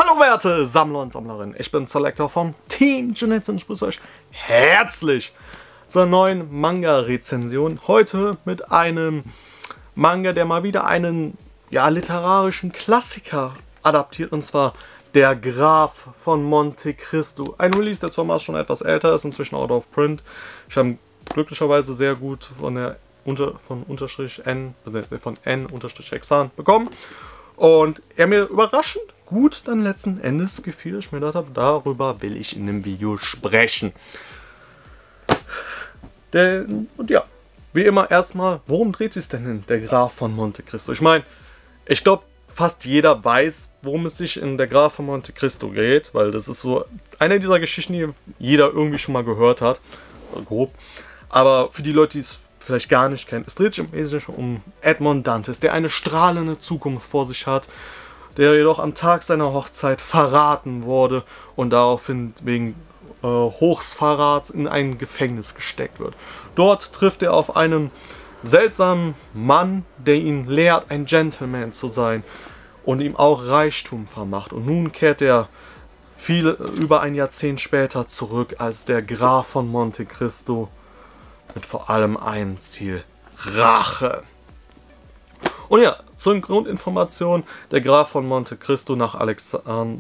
Hallo werte Sammler und Sammlerinnen, ich bin Selector von Team Junetsu und ich begrüße euch herzlich zur neuen Manga-Rezension. Heute mit einem Manga, der mal wieder einen literarischen Klassiker adaptiert, und zwar Der Graf von Monte Cristo. Ein Release, der zwar schon etwas älter ist, inzwischen out of print. Ich habe glücklicherweise sehr gut von N-Exan bekommen. Und er mir überraschend gut dann letzten Endes gefiel. Ich mir gedacht habe, darüber will ich in dem Video sprechen. Und ja, wie immer erstmal, worum dreht sich denn in Der Graf von Monte Cristo? Ich meine, ich glaube, fast jeder weiß, worum es sich in Der Graf von Monte Cristo geht, weil das ist so eine dieser Geschichten, die jeder irgendwie schon mal gehört hat, grob. Aber für die Leute, die es vielleicht gar nicht kennen, es dreht sich im Wesentlichen um Edmond Dantes, der eine strahlende Zukunft vor sich hat, der jedoch am Tag seiner Hochzeit verraten wurde und daraufhin wegen Hochverrats in ein Gefängnis gesteckt wird. Dort trifft er auf einen seltsamen Mann, der ihn lehrt, ein Gentleman zu sein und ihm auch Reichtum vermacht. Und nun kehrt er über ein Jahrzehnt später zurück als der Graf von Monte Cristo mit vor allem einem Ziel: Rache. Und ja, zur Grundinformation: Der Graf von Monte Cristo nach Alexandre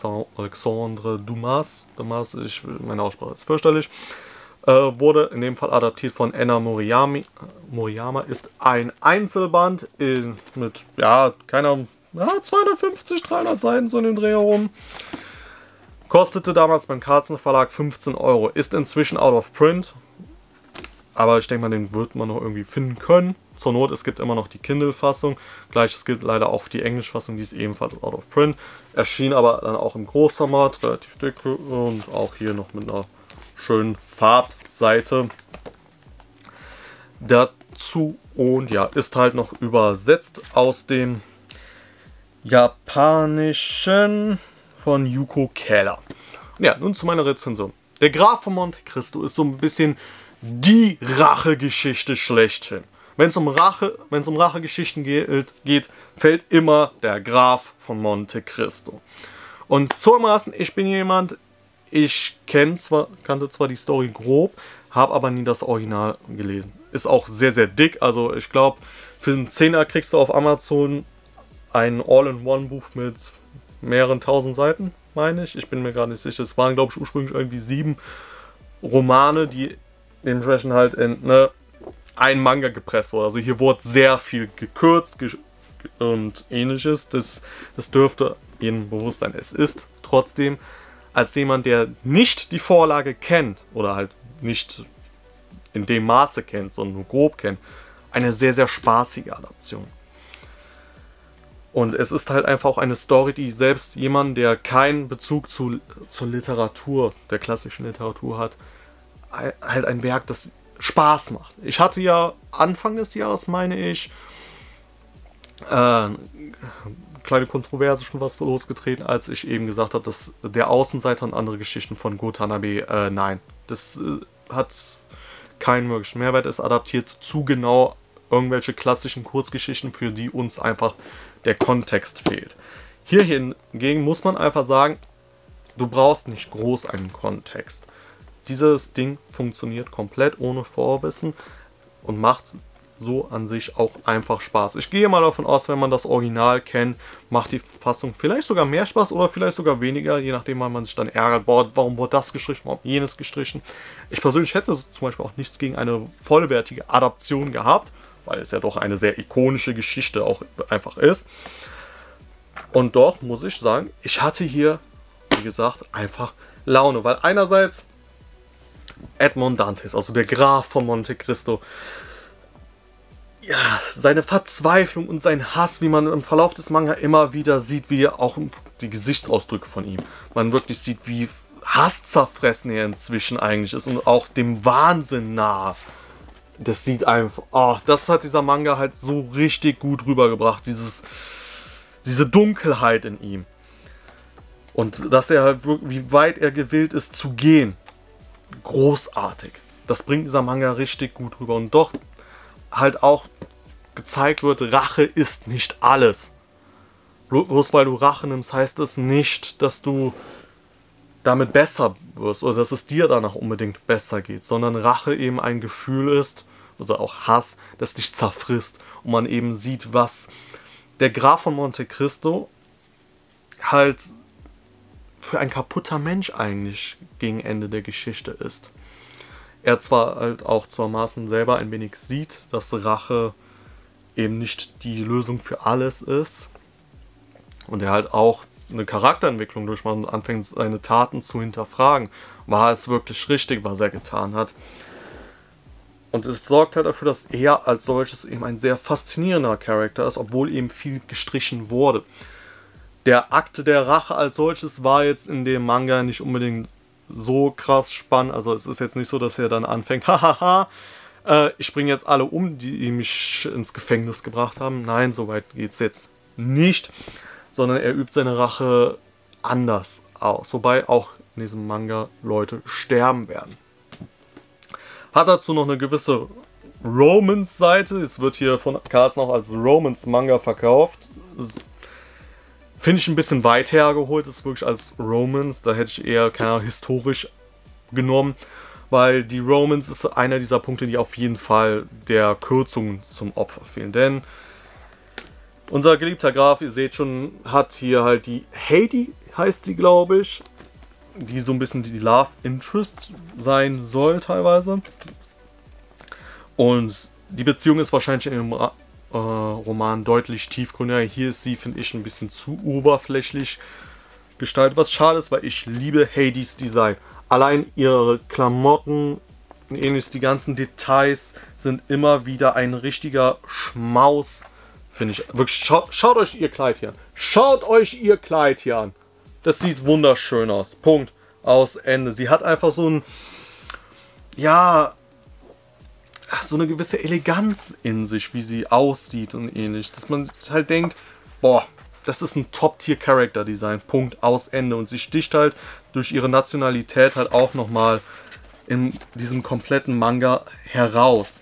Dumas, meine Aussprache ist fürchterlich, wurde in dem Fall adaptiert von Enna Moriyama, ist ein Einzelband mit, 250, 300 Seiten so in dem Dreh herum. Kostete damals beim Carlsen Verlag 15 €, ist inzwischen out of print. Aber ich denke mal, den wird man noch irgendwie finden können. Zur Not, es gibt immer noch die Kindle-Fassung. Gleiches gilt leider auch für die Englisch-Fassung, die ist ebenfalls out of print. Erschien aber dann auch im Großformat, relativ dick, und auch hier noch mit einer schönen Farbseite dazu. Und ja, ist halt noch übersetzt aus dem Japanischen von Yuko Keller. Ja, nun zu meiner Rezension. Der Graf von Monte Cristo ist so ein bisschen die Rachegeschichte schlechthin. Wenn es um Rachegeschichten geht, fällt immer Der Graf von Monte Cristo. Und zuermaßen, ich bin jemand, ich kannte zwar die Story grob, habe aber nie das Original gelesen. Ist auch sehr, sehr dick, also ich glaube, für einen 10er kriegst du auf Amazon ein All-in-One-Buch mit mehreren tausend Seiten, meine ich. Ich bin mir gerade nicht sicher. Es waren, glaube ich, ursprünglich irgendwie 7 Romane, die dementsprechend halt in ein Manga gepresst wurde. Also hier wurde sehr viel gekürzt und ähnliches. Das dürfte Ihnen bewusst sein. Es ist trotzdem, als jemand, der nicht die Vorlage kennt oder halt nicht in dem Maße kennt, sondern nur grob kennt, eine sehr, sehr spaßige Adaption. Und es ist halt einfach auch eine Story, die selbst jemand, der keinen Bezug zur Literatur, der klassischen Literatur hat, halt ein Werk, das Spaß macht. Ich hatte ja Anfang des Jahres, meine ich, kleine Kontroverse schon was losgetreten, als ich eben gesagt habe, dass Der Außenseiter und andere Geschichten von Go Tanabe, nein, das hat keinen möglichen Mehrwert, ist adaptiert zu genau irgendwelche klassischen Kurzgeschichten, für die uns einfach der Kontext fehlt. Hier hingegen muss man einfach sagen, du brauchst nicht groß einen Kontext. Dieses Ding funktioniert komplett ohne Vorwissen und macht so an sich auch einfach Spaß. Ich gehe mal davon aus, wenn man das Original kennt, macht die Fassung vielleicht sogar mehr Spaß oder vielleicht sogar weniger, je nachdem, wann man sich dann ärgert, boah, warum wurde das gestrichen, warum jenes gestrichen. Ich persönlich hätte zum Beispiel auch nichts gegen eine vollwertige Adaption gehabt, weil es ja doch eine sehr ikonische Geschichte auch einfach ist. Und doch muss ich sagen, ich hatte hier, wie gesagt, einfach Laune, weil einerseits Edmond Dantes, also der Graf von Monte Cristo, ja, seine Verzweiflung und sein Hass, wie man im Verlauf des Manga immer wieder sieht, wie auch die Gesichtsausdrücke von ihm, man wirklich sieht, wie hasszerfressen er inzwischen eigentlich ist und auch dem Wahnsinn nah. Das sieht einfach, das hat dieser Manga halt so richtig gut rübergebracht, diese Dunkelheit in ihm. Und dass er halt wirklich, wie weit er gewillt ist zu gehen. Großartig. Das bringt dieser Manga richtig gut rüber. Und doch halt auch gezeigt wird, Rache ist nicht alles. bloß weil du Rache nimmst, heißt es nicht, dass du damit besser wirst oder dass es dir danach unbedingt besser geht, sondern Rache eben ein Gefühl ist, also auch Hass, das dich zerfrisst und man eben sieht, was der Graf von Monte Cristo halt für ein kaputter Mensch eigentlich gegen Ende der Geschichte ist. Er zwar halt auch zuermaßen selber ein wenig sieht, dass Rache eben nicht die Lösung für alles ist und er halt auch eine Charakterentwicklung durchmacht und anfängt, seine Taten zu hinterfragen. War es wirklich richtig, was er getan hat? Und es sorgt halt dafür, dass er als solches eben ein sehr faszinierender Charakter ist, obwohl eben viel gestrichen wurde. Der Akt der Rache als solches war jetzt in dem Manga nicht unbedingt so krass spannend. Also es ist jetzt nicht so, dass er dann anfängt, hahaha, ich bringe jetzt alle um, die mich ins Gefängnis gebracht haben. Nein, so weit geht es jetzt nicht. Sondern er übt seine Rache anders aus. Wobei auch in diesem Manga Leute sterben werden. Hat dazu noch eine gewisse Romance-Seite. Jetzt wird hier von Carlsen auch als Romance-Manga verkauft. Finde ich ein bisschen weit hergeholt. Das ist wirklich als Romance. Da hätte ich eher, keine Ahnung, historisch genommen. Weil die Romance ist einer dieser Punkte, die auf jeden Fall der Kürzung zum Opfer fehlen. Denn unser geliebter Graf, ihr seht schon, hat hier halt die Heidi, heißt sie, glaube ich, die so ein bisschen die Love Interest sein soll teilweise. Und die Beziehung ist wahrscheinlich in dem Roman deutlich tiefgründiger. Hier ist sie, finde ich, ein bisschen zu oberflächlich gestaltet, was schade ist, weil ich liebe Heidis Design. Allein ihre Klamotten, ähnliches, die ganzen Details sind immer wieder ein richtiger Schmaus. Finde ich wirklich. Schaut euch ihr Kleid hier an. Schaut euch ihr Kleid hier an. Das sieht wunderschön aus. Punkt. Aus Ende. Sie hat einfach so ein. Ja. So eine gewisse Eleganz in sich, wie sie aussieht und ähnlich. Dass man halt denkt, boah, das ist ein Top-Tier-Character-Design. Punkt. Aus Ende. Und sie sticht halt durch ihre Nationalität halt auch nochmal in diesem kompletten Manga heraus.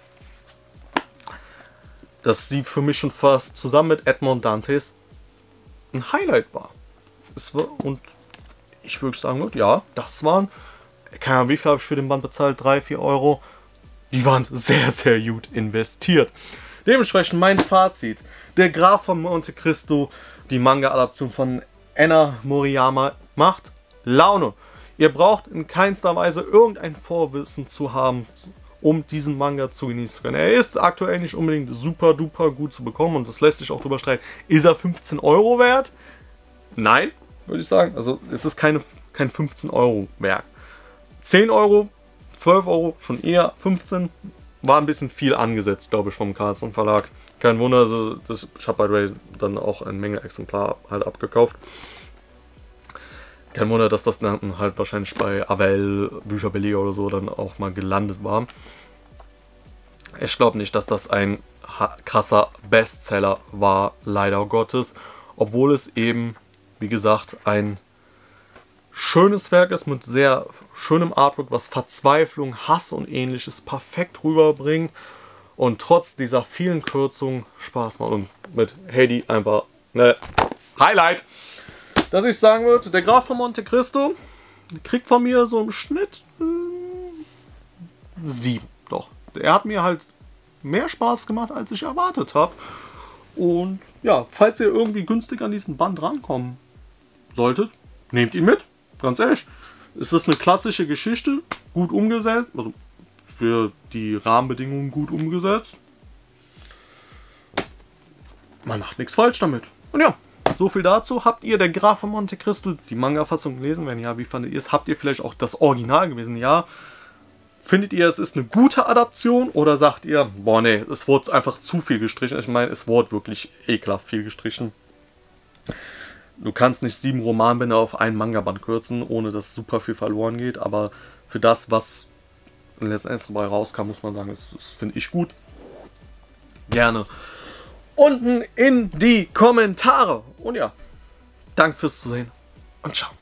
Dass sie für mich schon fast zusammen mit Edmond Dantes ein Highlight war. Und ich würde sagen, ja, das waren, keine Ahnung, wie viel habe ich für den Band bezahlt? 3, 4 Euro. Die waren sehr, sehr gut investiert. Dementsprechend mein Fazit. Der Graf von Monte Cristo, die Manga-Adaption von Anna Moriyama, macht Laune. Ihr braucht in keinster Weise irgendein Vorwissen zu haben, um diesen Manga zu genießen zu können. Er ist aktuell nicht unbedingt super duper gut zu bekommen und das lässt sich auch drüber streiten. Ist er 15 Euro wert? Nein, würde ich sagen. Also es ist kein 15 Euro Werk. 10 Euro, 12 Euro, schon eher 15. War ein bisschen viel angesetzt, glaube ich, vom Carlsen Verlag. Kein Wunder, also ich habe bei Ray dann auch eine Menge Exemplar halt abgekauft. Kein Wunder, dass das dann halt wahrscheinlich bei Avell, Bücherbilliger oder so dann auch mal gelandet war. Ich glaube nicht, dass das ein krasser Bestseller war, leider Gottes. Obwohl es eben, wie gesagt, ein schönes Werk ist mit sehr schönem Artwork, was Verzweiflung, Hass und ähnliches perfekt rüberbringt. Und trotz dieser vielen Kürzungen Spaß macht. Und mit Heidi einfach eine Highlight. Dass ich sagen würde, der Graf von Monte Cristo kriegt von mir so im Schnitt 7. Doch. Er hat mir halt mehr Spaß gemacht, als ich erwartet habe. Und ja, falls ihr irgendwie günstig an diesen Band rankommen solltet, nehmt ihn mit. Ganz ehrlich. Es ist eine klassische Geschichte, gut umgesetzt. Also für die Rahmenbedingungen gut umgesetzt. Man macht nichts falsch damit. Und ja. So viel dazu. Habt ihr der Graf von Monte Cristo die Manga-Fassung gelesen? Wenn ja, wie fandet ihr es? Habt ihr vielleicht auch das Original gewesen? Ja. Findet ihr, es ist eine gute Adaption? Oder sagt ihr, boah nee, es wurde einfach zu viel gestrichen? Ich meine, es wurde wirklich ekelhaft viel gestrichen. Du kannst nicht 7 Romanbände auf einen Manga-Band kürzen, ohne dass super viel verloren geht. Aber für das, was letztendlich dabei rauskam, muss man sagen, das finde ich gut. Gerne unten in die Kommentare. Und ja, danke fürs Zusehen und ciao.